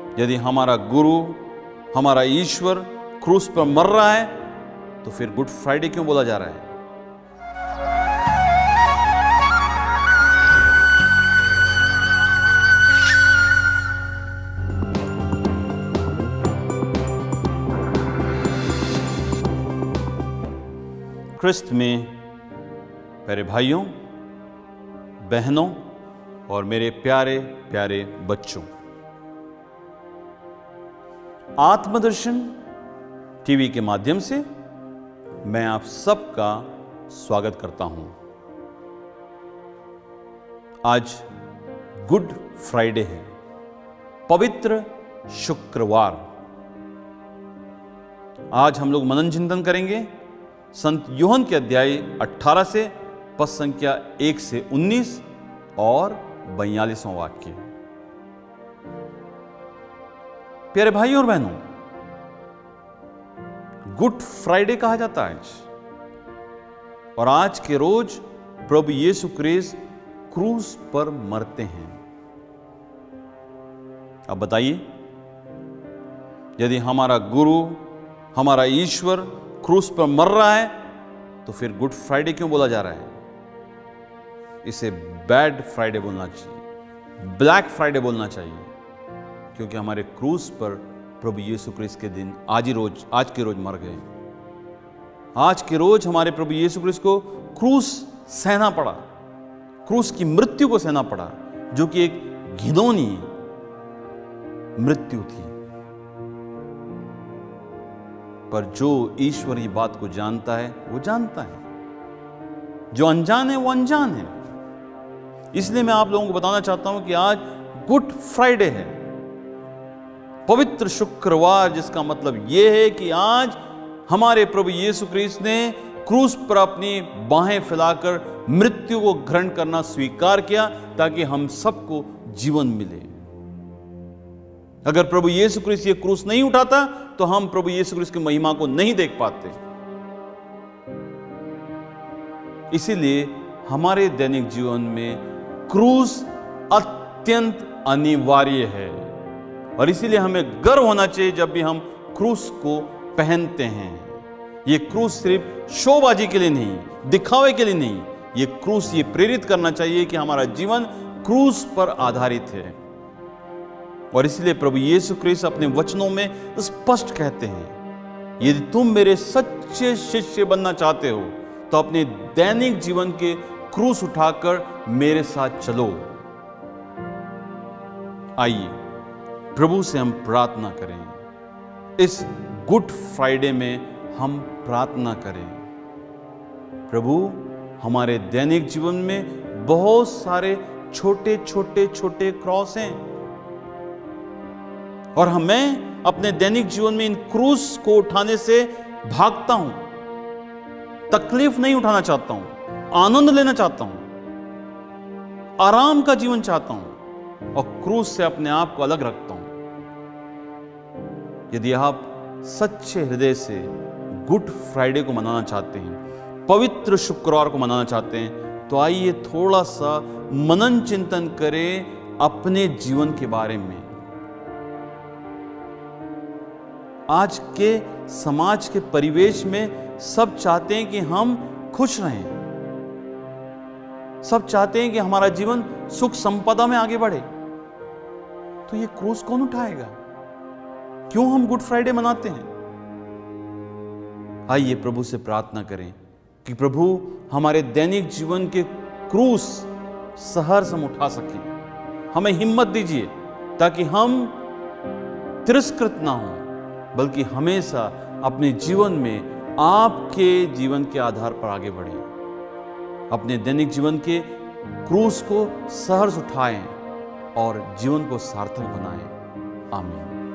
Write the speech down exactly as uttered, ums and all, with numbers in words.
यदि हमारा गुरु, हमारा ईश्वर क्रूस पर मर रहा है तो फिर गुड फ्राइडे क्यों बोला जा रहा है? क्रिस्त में प्यारे भाइयों, बहनों और मेरे प्यारे प्यारे बच्चों, आत्मदर्शन टीवी के माध्यम से मैं आप सबका स्वागत करता हूं। आज गुड फ्राइडे है, पवित्र शुक्रवार। आज हम लोग मनन चिंतन करेंगे संत यूहन्ना के अध्याय अठारह से पद संख्या एक से उन्नीस और बयालीसवां वाक्य। प्यारे भाइयों और बहनों, गुड फ्राइडे कहा जाता है आज, और आज के रोज प्रभु यीशु क्रिस्त क्रूस पर मरते हैं। अब बताइए, यदि हमारा गुरु, हमारा ईश्वर क्रूस पर मर रहा है तो फिर गुड फ्राइडे क्यों बोला जा रहा है? इसे बैड फ्राइडे बोलना चाहिए, ब्लैक फ्राइडे बोलना चाहिए, क्योंकि हमारे क्रूस पर प्रभु यीशु क्रिस्त के दिन आज ही रोज आज के रोज मर गए। आज के रोज हमारे प्रभु यीशु क्रिस्त को क्रूस सहना पड़ा, क्रूस की मृत्यु को सहना पड़ा, जो कि एक घिनौनी मृत्यु थी। पर जो ईश्वर ये बात को जानता है वो जानता है, जो अनजान है वो अनजान है। इसलिए मैं आप लोगों को बताना चाहता हूं कि आज गुड फ्राइडे है, पवित्र शुक्रवार, जिसका मतलब यह है कि आज हमारे प्रभु यीशु क्रिस्त ने क्रूस पर अपनी बाहें फैलाकर मृत्यु को ग्रहण करना स्वीकार किया ताकि हम सबको जीवन मिले। अगर प्रभु यीशु क्रिस्त ये क्रूस नहीं उठाता तो हम प्रभु यीशु क्रिस्त की महिमा को नहीं देख पाते। इसीलिए हमारे दैनिक जीवन में क्रूस अत्यंत अनिवार्य है, और इसीलिए हमें गर्व होना चाहिए जब भी हम क्रूस को पहनते हैं। ये क्रूस सिर्फ शोबाजी के लिए नहीं, दिखावे के लिए नहीं, ये क्रूस ये प्रेरित करना चाहिए कि हमारा जीवन क्रूस पर आधारित है। और इसलिए प्रभु यीशु क्रिस्त अपने वचनों में स्पष्ट कहते हैं, यदि तुम मेरे सच्चे शिष्य बनना चाहते हो तो अपने दैनिक जीवन के क्रूस उठाकर मेरे साथ चलो। आइए प्रभु से हम प्रार्थना करें। इस गुड फ्राइडे में हम प्रार्थना करें, प्रभु हमारे दैनिक जीवन में बहुत सारे छोटे छोटे छोटे क्रॉस हैं, और हमें अपने दैनिक जीवन में इन क्रूस को उठाने से भागता हूं, तकलीफ नहीं उठाना चाहता हूं, आनंद लेना चाहता हूं, आराम का जीवन चाहता हूं, और क्रूस से अपने आप को अलग रखता हूं। यदि आप सच्चे हृदय से गुड फ्राइडे को मनाना चाहते हैं, पवित्र शुक्रवार को मनाना चाहते हैं, तो आइए थोड़ा सा मनन चिंतन करें अपने जीवन के बारे में। आज के समाज के परिवेश में सब चाहते हैं कि हम खुश रहें, सब चाहते हैं कि हमारा जीवन सुख संपदा में आगे बढ़े। तो ये क्रूस कौन उठाएगा? क्यों हम गुड फ्राइडे मनाते हैं? आइए प्रभु से प्रार्थना करें कि प्रभु हमारे दैनिक जीवन के क्रूस सहर्ष हम उठा सकें। हमें हिम्मत दीजिए ताकि हम तिरस्कृत ना हों, बल्कि हमेशा अपने जीवन में आपके जीवन के आधार पर आगे बढ़ें। अपने दैनिक जीवन के क्रूस को सहर्ष उठाएं और जीवन को सार्थक बनाएं। आमीन।